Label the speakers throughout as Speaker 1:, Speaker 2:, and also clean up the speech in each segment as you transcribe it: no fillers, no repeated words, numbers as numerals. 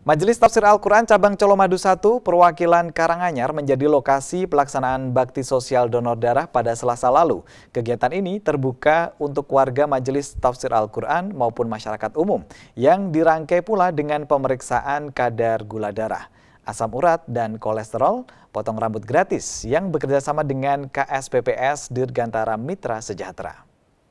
Speaker 1: Majelis Tafsir Al-Quran Cabang Colomadu 1 perwakilan Karanganyar menjadi lokasi pelaksanaan bakti sosial donor darah pada Selasa lalu. Kegiatan ini terbuka untuk warga Majelis Tafsir Al-Quran maupun masyarakat umum yang dirangkai pula dengan pemeriksaan kadar gula darah, asam urat, dan kolesterol, potong rambut gratis yang bekerjasama dengan KSPPS Dirgantara Mitra Sejahtera.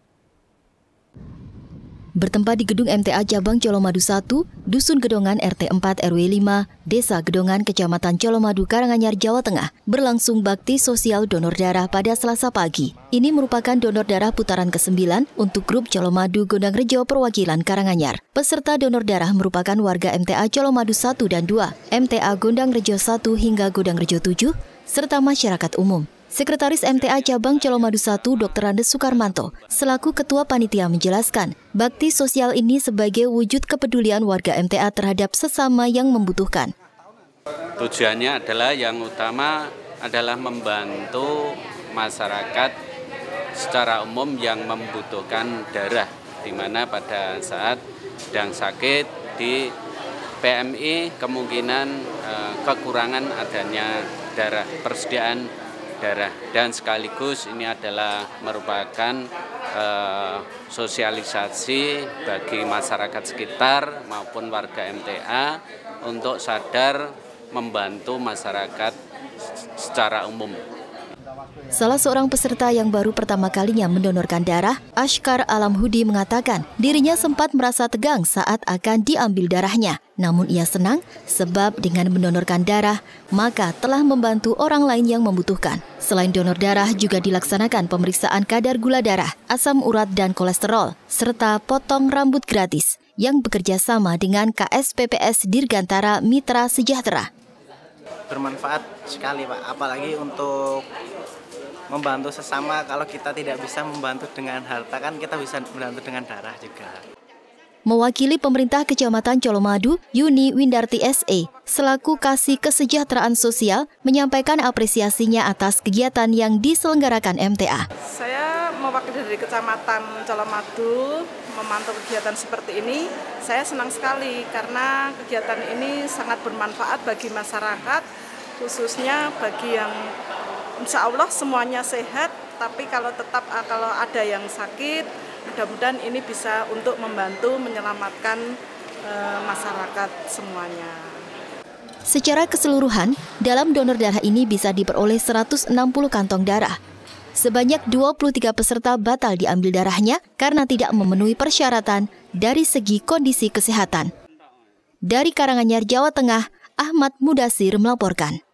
Speaker 2: Bertempat di gedung MTA Cabang Colomadu 1, Dusun Gedongan RT 4 RW 5, Desa Gedongan, Kecamatan Colomadu, Karanganyar, Jawa Tengah, berlangsung bakti sosial donor darah pada Selasa pagi. Ini merupakan donor darah putaran ke-9 untuk grup Colomadu Gondang Rejo perwakilan Karanganyar. Peserta donor darah merupakan warga MTA Colomadu 1 dan 2, MTA Gondang Rejo 1 hingga Gondang Rejo 7, serta masyarakat umum. Sekretaris MTA Cabang Colomadu 1 Dr. Andes Sukarmanto selaku Ketua Panitia menjelaskan, bakti sosial ini sebagai wujud kepedulian warga MTA terhadap sesama yang membutuhkan.
Speaker 3: Tujuannya adalah yang utama adalah membantu masyarakat secara umum yang membutuhkan darah, di mana pada saat sedang sakit di PMI kemungkinan kekurangan adanya darah, persediaan darah, dan sekaligus ini adalah merupakan sosialisasi bagi masyarakat sekitar maupun warga MTA untuk sadar membantu masyarakat secara umum.
Speaker 2: Salah seorang peserta yang baru pertama kalinya mendonorkan darah, Ashkar Alamhudi, mengatakan dirinya sempat merasa tegang saat akan diambil darahnya. Namun ia senang sebab dengan mendonorkan darah, maka telah membantu orang lain yang membutuhkan. Selain donor darah, juga dilaksanakan pemeriksaan kadar gula darah, asam urat, dan kolesterol, serta potong rambut gratis yang bekerja sama dengan KSPPS Dirgantara Mitra Sejahtera.
Speaker 4: Bermanfaat sekali, Pak, apalagi untuk membantu sesama. Kalau kita tidak bisa membantu dengan harta, kan kita bisa membantu dengan darah juga.
Speaker 2: Mewakili pemerintah Kecamatan Colomadu, Yuni Windarti SE, selaku Kasih Kesejahteraan Sosial, menyampaikan apresiasinya atas kegiatan yang diselenggarakan MTA.
Speaker 5: Saya mewakili dari Kecamatan Colomadu, memantau kegiatan seperti ini. Saya senang sekali karena kegiatan ini sangat bermanfaat bagi masyarakat, khususnya bagi yang insya Allah semuanya sehat, tapi kalau ada yang sakit, mudah-mudahan ini bisa untuk membantu menyelamatkan masyarakat semuanya.
Speaker 2: Secara keseluruhan, dalam donor darah ini bisa diperoleh 160 kantong darah. Sebanyak 23 peserta batal diambil darahnya karena tidak memenuhi persyaratan dari segi kondisi kesehatan. Dari Karanganyar, Jawa Tengah, Ahmad Mudasir melaporkan.